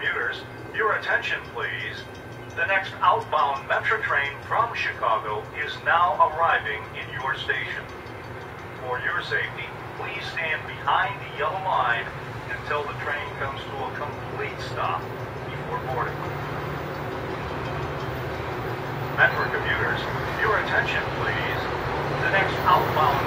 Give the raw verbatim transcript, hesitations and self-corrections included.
commuters, your attention please. The next outbound Metra train from Chicago is now arriving in your station. For your safety, please stand behind the yellow line until the train comes to a complete stop before boarding. Metra commuters, your attention please. The next outbound